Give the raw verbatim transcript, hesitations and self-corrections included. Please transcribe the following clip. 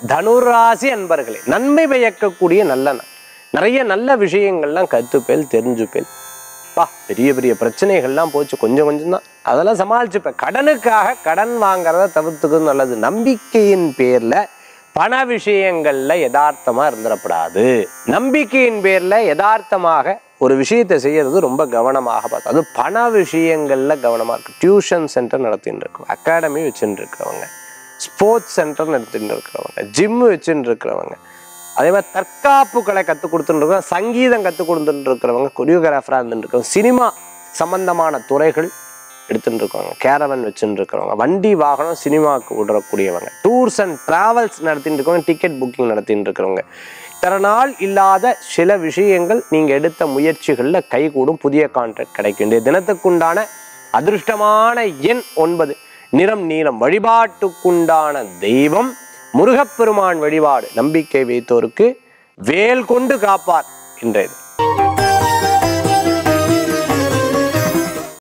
தனுராசி அன்பர்களே, நன்மை பயக்கக்கூடிய நல்ல நாள். நிறைய நல்ல விஷயங்கள்லாம் கற்றுப்பேல் தெரிஞ்சுப்பேல். பா பெரிய பெரிய பிரச்சனைகள்லாம் போச்சு, கொஞ்சம் கொஞ்சம் தான், அதெல்லாம் சமாளிச்சுப்பேன். கடனுக்காக கடன் வாங்குறத தவிர்த்துக்கிறது நல்லது. நம்பிக்கையின் பேர்ல பண விஷயங்கள்ல யதார்த்தமா இருந்துடப்படாது. நம்பிக்கையின் பேர்ல யதார்த்தமாக ஒரு விஷயத்தை செய்யறது ரொம்ப கவனமாக பார்த்து, அது பண விஷயங்கள்ல கவனமா இருக்கு. டியூஷன் சென்டர் நடத்திட்டு இருக்கோம், அகாடமி வச்சுட்டு இருக்கிறவங்க, ஸ்போர்ட்ஸ் சென்டர் நடத்திட்டு இருக்கிறவங்க, ஜிம்மு வச்சுட்டு இருக்கிறவங்க, அதே மாதிரி தற்காப்பு கலை கற்றுக் கொடுத்துட்டு இருக்கிறவங்க, சங்கீதம் கற்றுக் கொடுத்துட்டு இருக்கிறவங்க, கொரியோகிராஃபராக இருந்துட்டு இருக்கிறவங்க, சினிமா சம்பந்தமான துறைகள் எடுத்துட்டு இருக்கவங்க, கேரவன் வச்சுட்டு இருக்கிறவங்க, வண்டி வாகனம் சினிமாவுக்கு விடக்கூடியவங்க, டூர்ஸ் அண்ட் டிராவல்ஸ் நடத்திட்டு இருக்கவங்க, டிக்கெட் புக்கிங் நடத்திட்டு இருக்கிறவங்க, இத்தனை நாள் இல்லாத சில விஷயங்கள் நீங்கள் எடுத்த முயற்சிகளில் கைகூடும். புதிய கான்ட்ராக்ட் கிடைக்க வேண்டிய தினத்துக்குண்டான அதிர்ஷ்டமான எண் ஒன்பது, நிறம் நீலம். வழிபாட்டுக்குண்டான தெய்வம் முருகப்பெருமான் வழிபாடு. நம்பிக்கை வைத்தோருக்கு வேல் கொண்டு காப்பார் இன்றைய